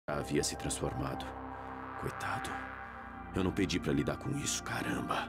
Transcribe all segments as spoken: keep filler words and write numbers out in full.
Havia se transformado. Coitado. Eu não pedi pra lidar com isso, caramba.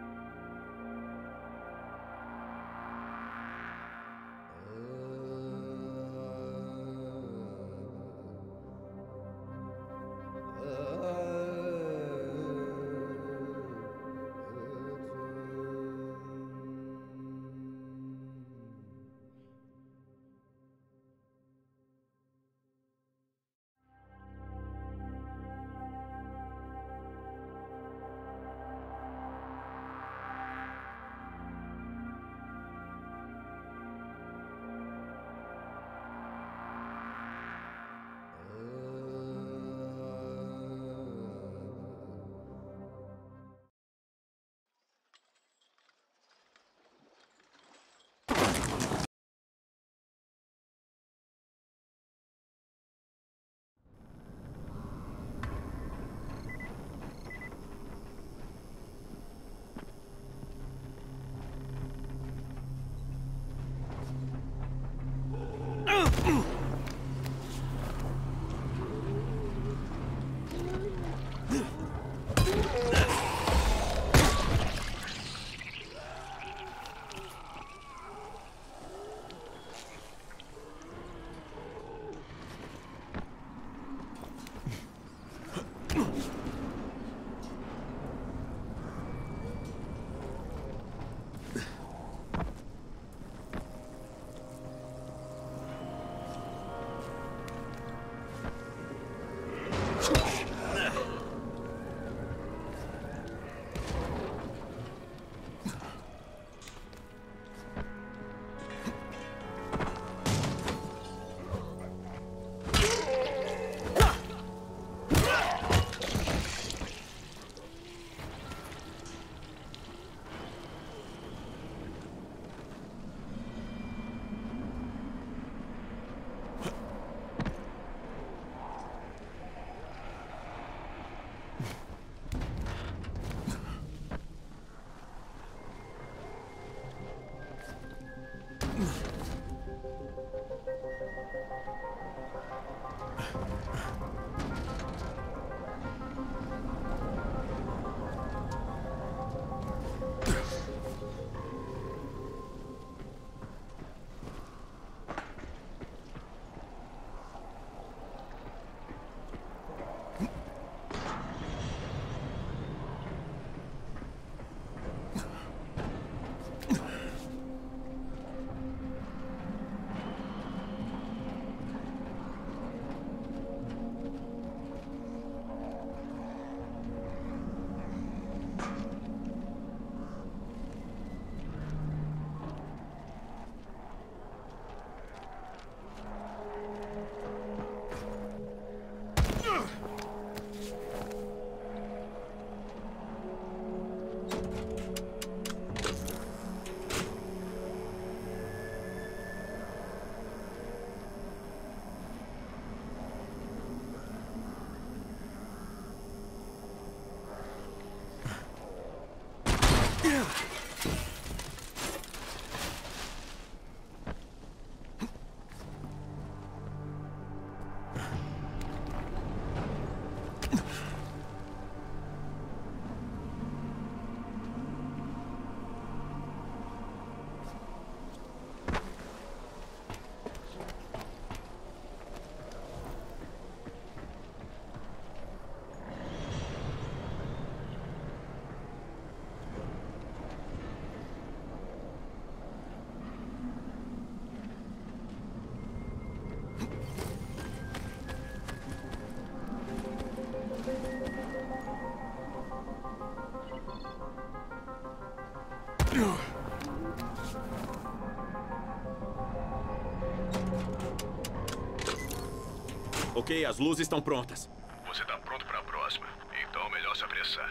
Ok, as luzes estão prontas. Você está pronto para a próxima. Então é melhor se apressar.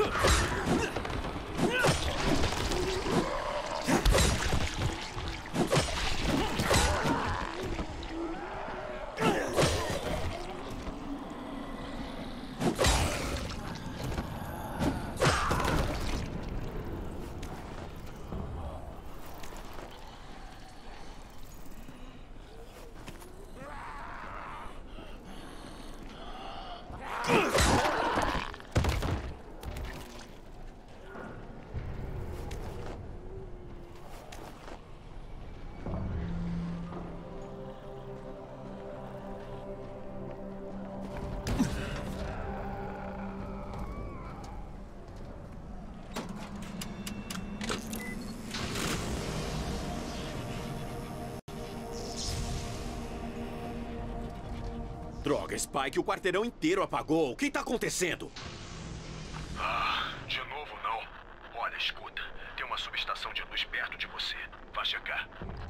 Droga, Spike, o quarteirão inteiro apagou. O que tá acontecendo? Ah, de novo não. Olha, escuta. Tem uma subestação de luz perto de você. Vá checar.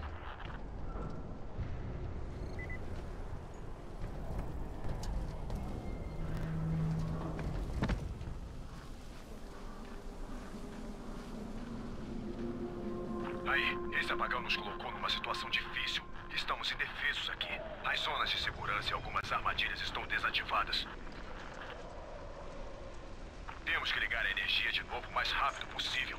Aí, esse apagão nos colocou numa situação difícil. Estamos indefesos aqui. As zonas de segurança e algumas armadilhas estão desativadas. Temos que ligar a energia de novo o mais rápido possível.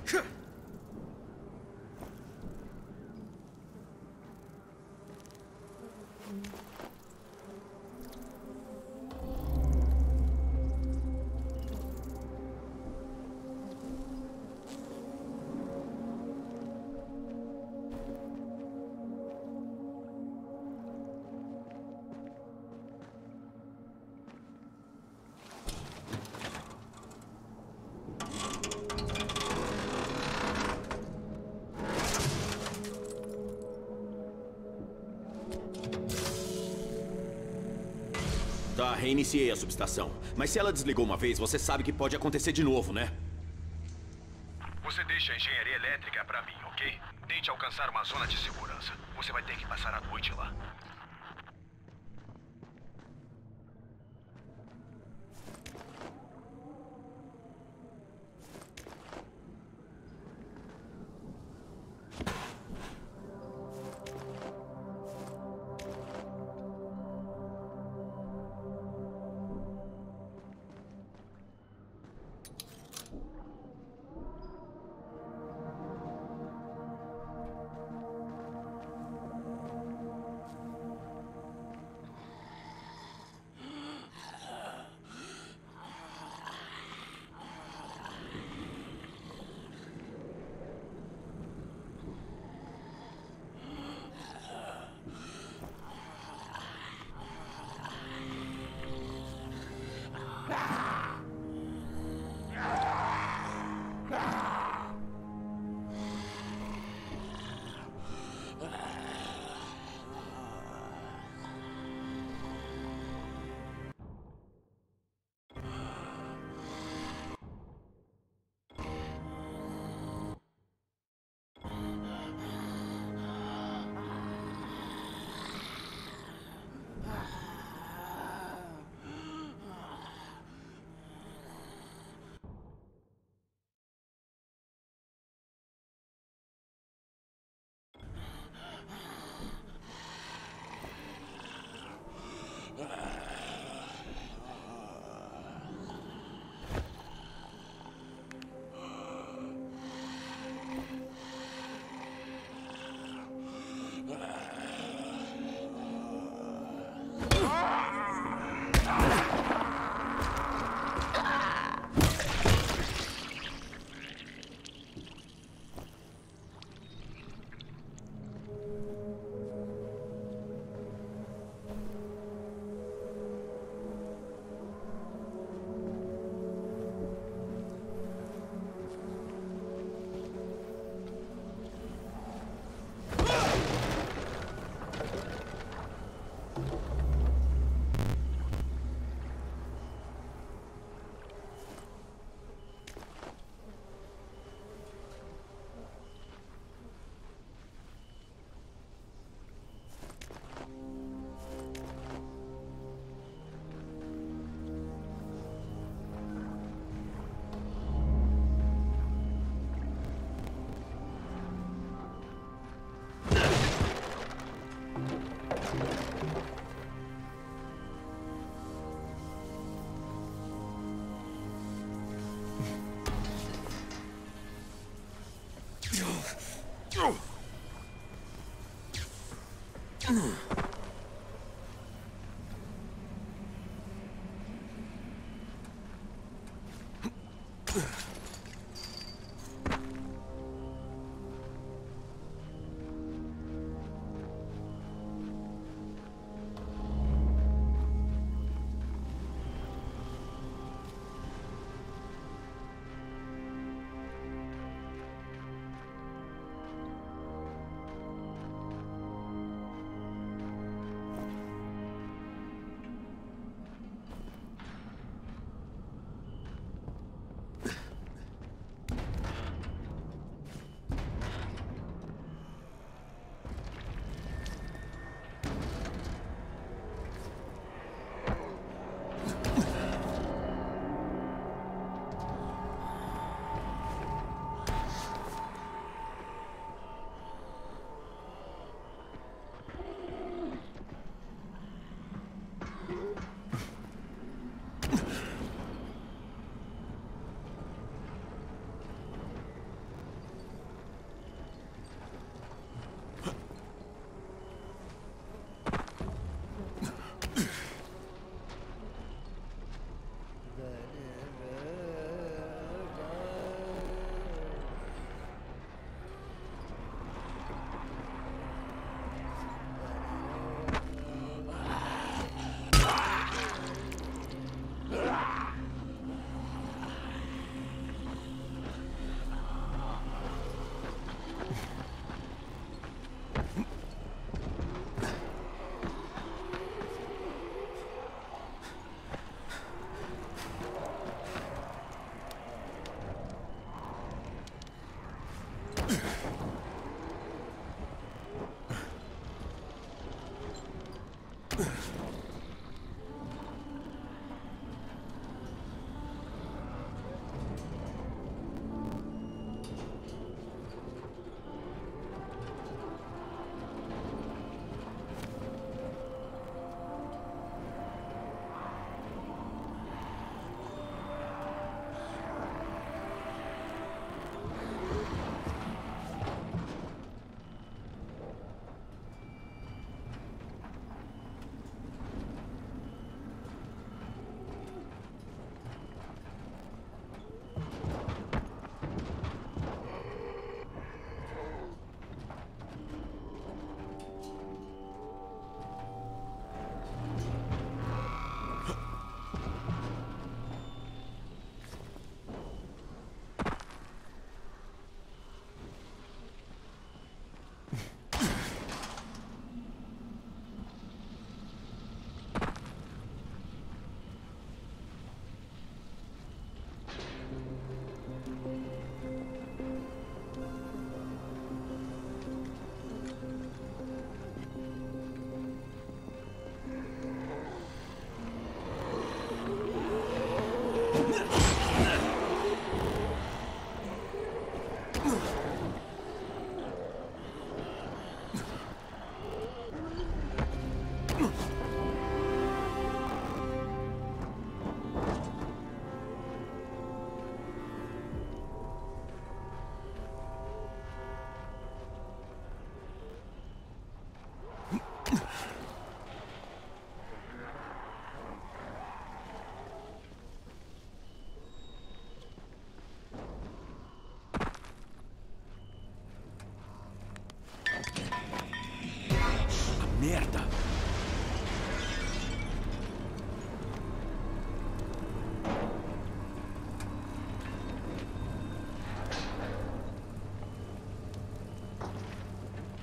Tá, reiniciei a subestação. Mas se ela desligou uma vez, você sabe que pode acontecer de novo, né? Você deixa a engenharia elétrica pra mim, ok? Tente alcançar uma zona de segurança. Você vai ter que passar a noite lá.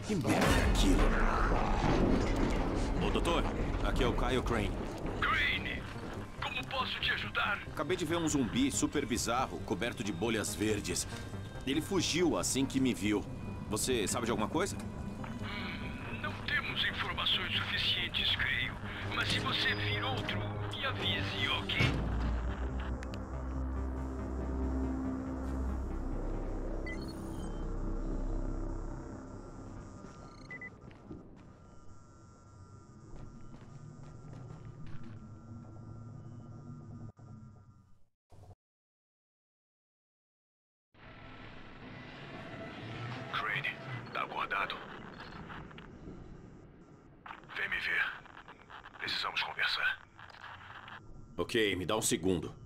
Que merda é aquilo? Ô, doutor, aqui é o Kyle Crane. Crane, como posso te ajudar? Acabei de ver um zumbi super bizarro, coberto de bolhas verdes. Ele fugiu assim que me viu. Você sabe de alguma coisa? Hum, não temos informações suficientes, creio. Mas se você vir outro, me avise, ok? Crane, tá acordado? Vem me ver. Precisamos conversar. Ok, me dá um segundo.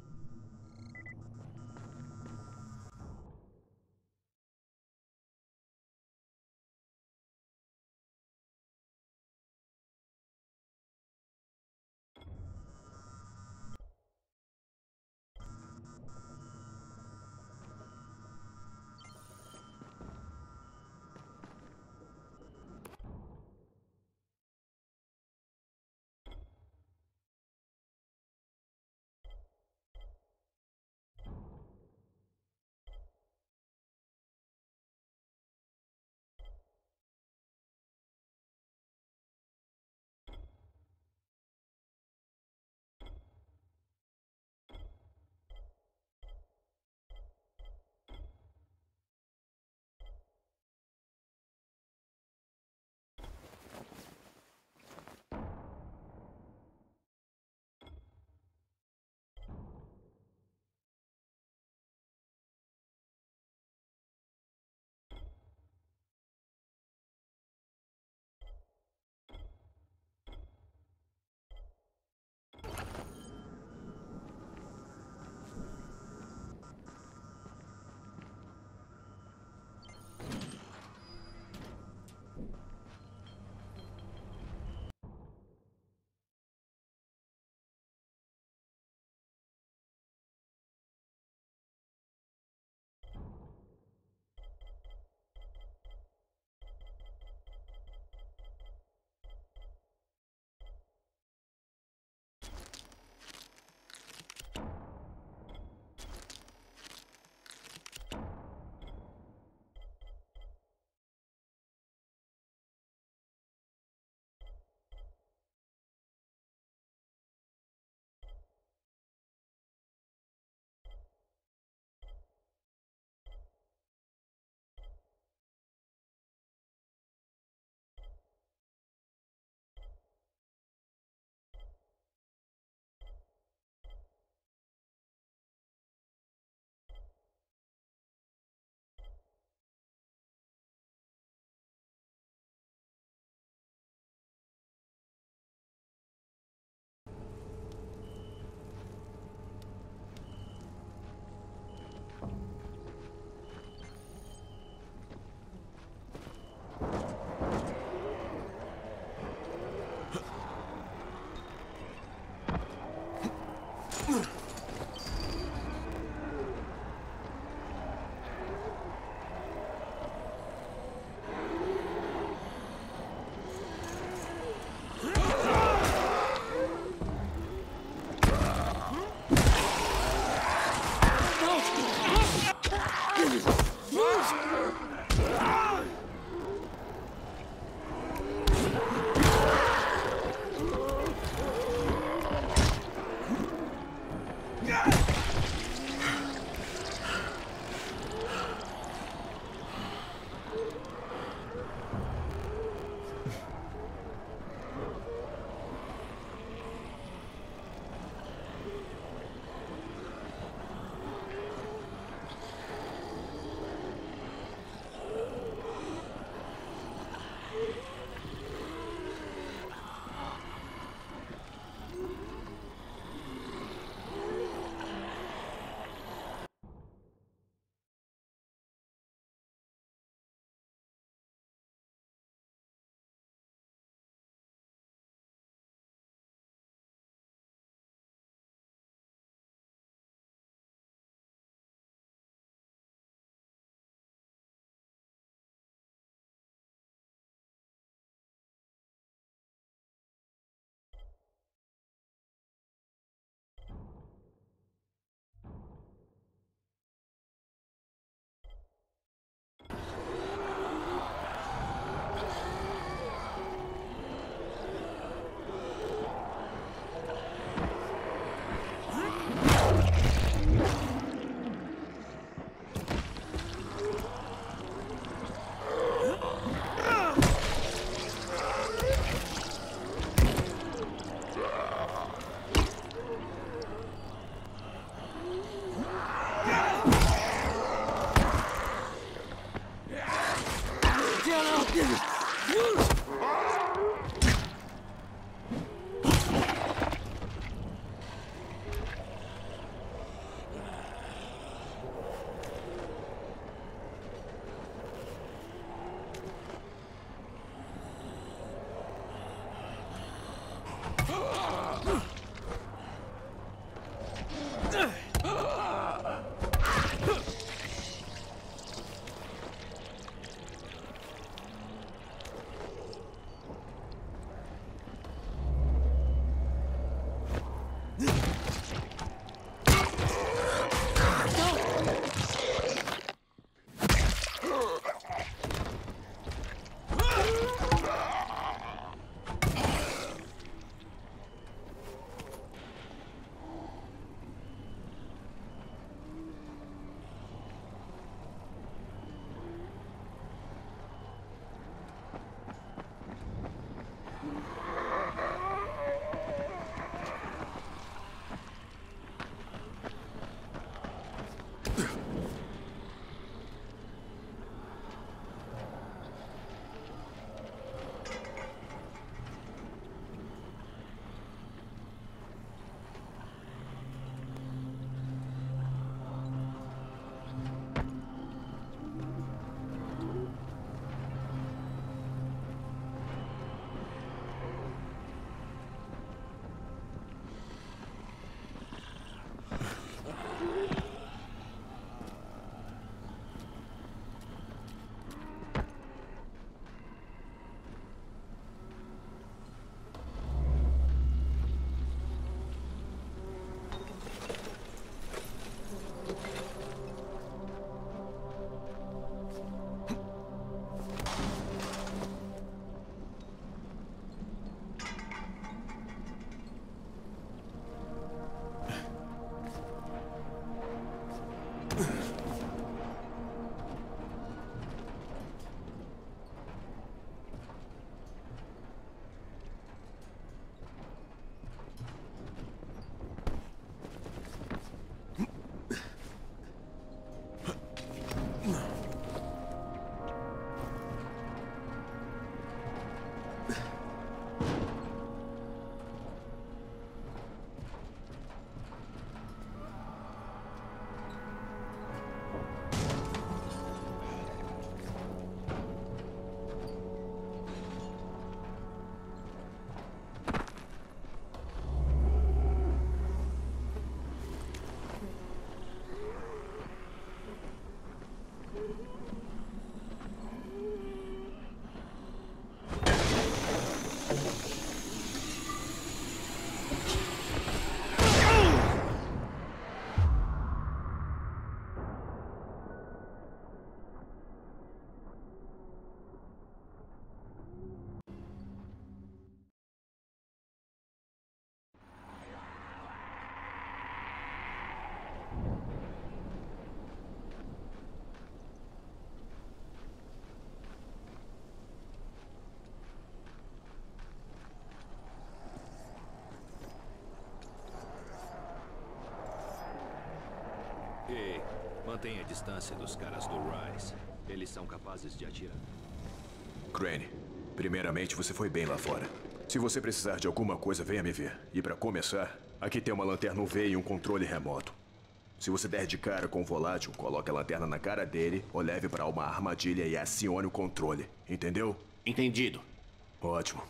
Ei, mantenha a distância dos caras do Rise. Eles são capazes de atirar. Crane, primeiramente você foi bem lá fora. Se você precisar de alguma coisa, venha me ver. E para começar, aqui tem uma lanterna U V e um controle remoto. Se você der de cara com o volátil, coloque a lanterna na cara dele ou leve para uma armadilha e acione o controle. Entendeu? Entendido. Ótimo.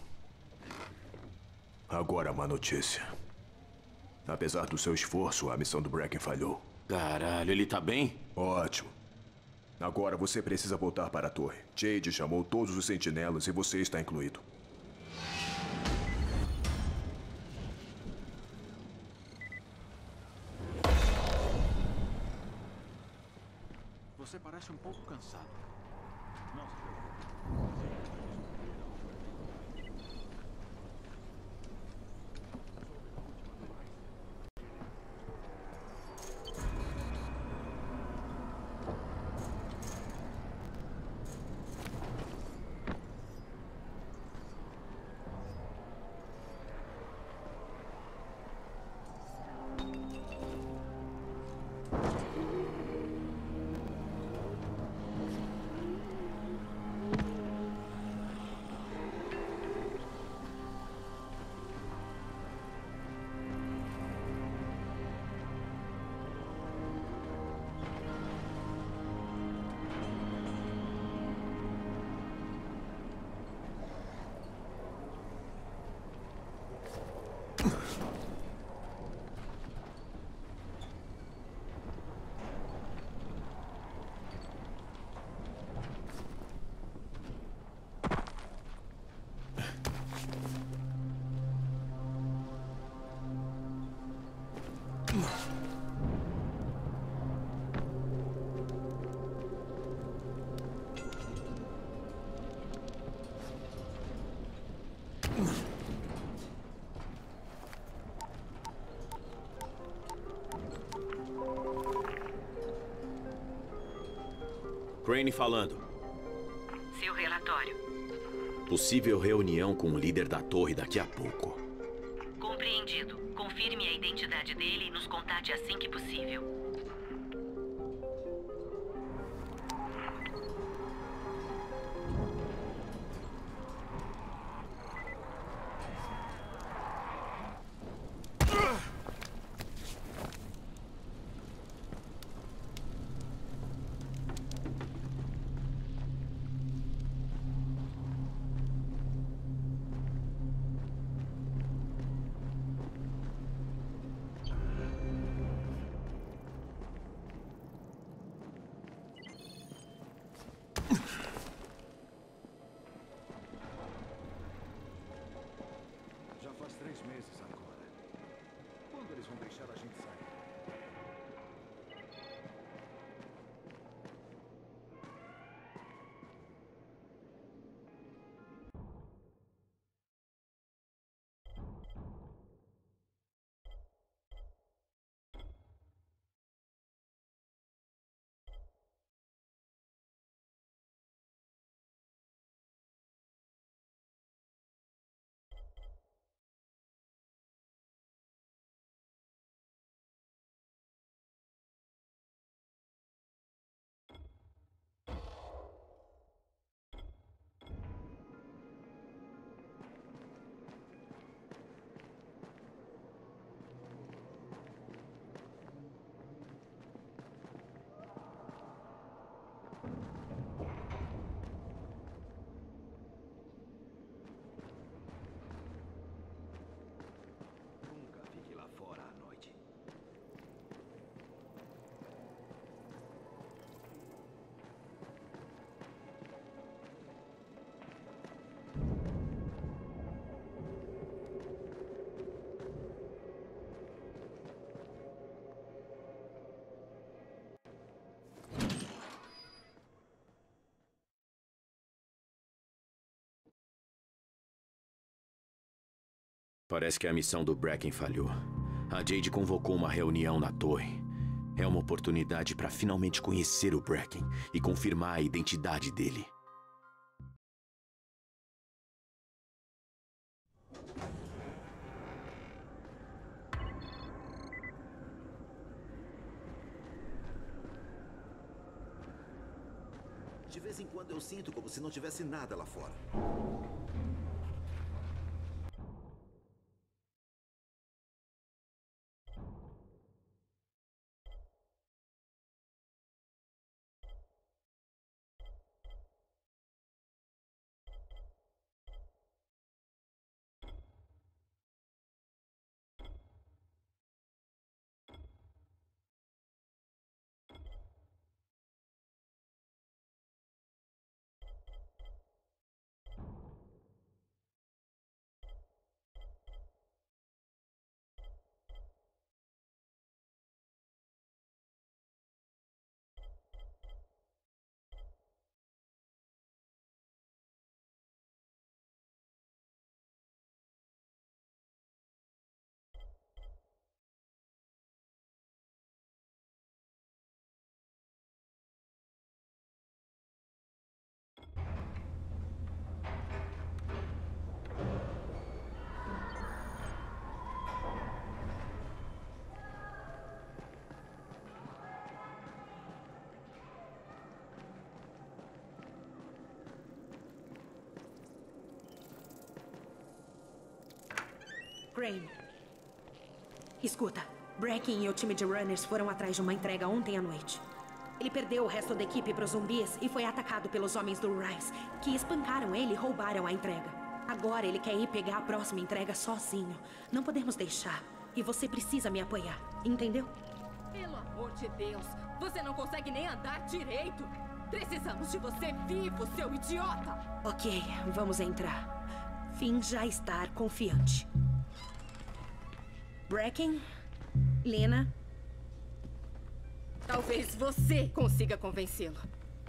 Agora uma notícia. Apesar do seu esforço, a missão do Bracken falhou. Caralho, ele tá bem? Ótimo. Agora você precisa voltar para a torre. Jade chamou todos os sentinelas e você está incluído. Você parece um pouco cansado. Não se preocupe. Crane falando. Seu relatório. Possível reunião com o líder da torre daqui a pouco. Compreendido. Confirme a identidade dele e nos contate assim que possível. Parece que a missão do Bracken falhou. A Jade convocou uma reunião na torre. É uma oportunidade para finalmente conhecer o Bracken e confirmar a identidade dele. De vez em quando eu sinto como se não tivesse nada lá fora. Crane. Escuta, Bracken e o time de runners foram atrás de uma entrega ontem à noite. Ele perdeu o resto da equipe para os zumbis e foi atacado pelos homens do Rise, que espancaram ele e roubaram a entrega. Agora ele quer ir pegar a próxima entrega sozinho. Não podemos deixar. E você precisa me apoiar, entendeu? Pelo amor de Deus, você não consegue nem andar direito. Precisamos de você vivo, seu idiota! Ok, vamos entrar. Finja estar confiante. Bracken, Lena. Talvez você consiga convencê-lo.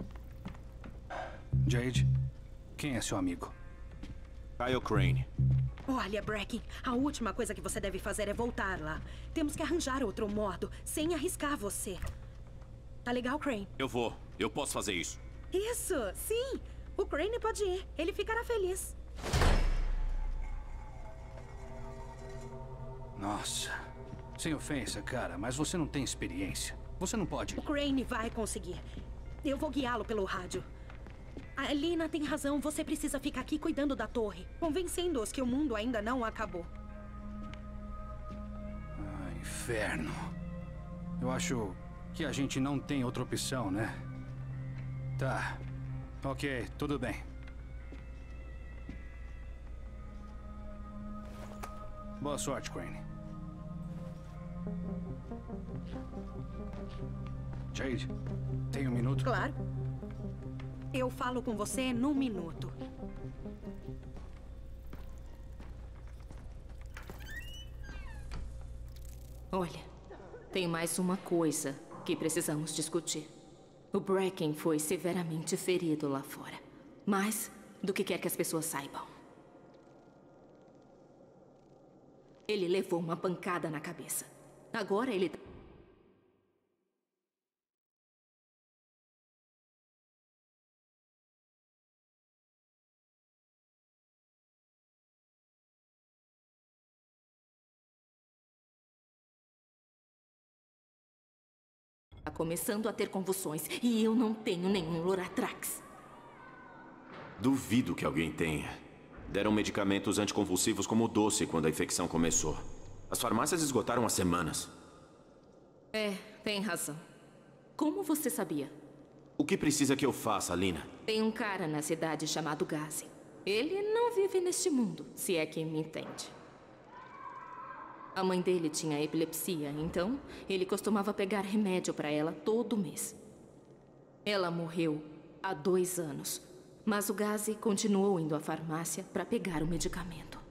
Jade, quem é seu amigo? Kyle Crane. Olha, Bracken, a última coisa que você deve fazer é voltar lá. Temos que arranjar outro modo, sem arriscar você. Tá legal, Crane? Eu vou. Eu posso fazer isso. Isso, sim. O Crane pode ir. Ele ficará feliz. Nossa. Sem ofensa, cara, mas você não tem experiência. Você não pode... O Crane vai conseguir. Eu vou guiá-lo pelo rádio. A Lena tem razão. Você precisa ficar aqui cuidando da torre, convencendo-os que o mundo ainda não acabou. Ah, inferno. Eu acho que a gente não tem outra opção, né? Tá. Ok, tudo bem. Boa sorte, Crane. Jade, tem um minuto? Claro. Eu falo com você num minuto. Olha, tem mais uma coisa que precisamos discutir. O Bracken foi severamente ferido lá fora. Mais do que quer que as pessoas saibam. Ele levou uma pancada na cabeça. Agora ele... Está começando a ter convulsões e eu não tenho nenhum Loratrax. Duvido que alguém tenha. Deram medicamentos anticonvulsivos como doce quando a infecção começou. As farmácias esgotaram há semanas. É, tem razão. Como você sabia? O que precisa que eu faça, Lena? Tem um cara na cidade chamado Gazi. Ele não vive neste mundo, se é que me entende. A mãe dele tinha epilepsia, então ele costumava pegar remédio para ela todo mês. Ela morreu há dois anos, mas o Gazi continuou indo à farmácia para pegar o medicamento.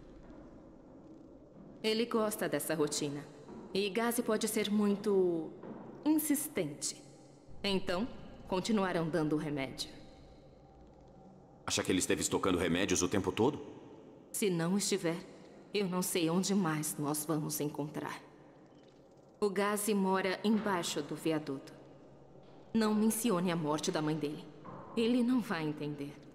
Ele gosta dessa rotina, e Gazi pode ser muito insistente. Então, continuaram dando o remédio. Acha que ele esteve estocando remédios o tempo todo? Se não estiver, eu não sei onde mais nós vamos encontrar. O Gazi mora embaixo do viaduto. Não mencione a morte da mãe dele. Ele não vai entender.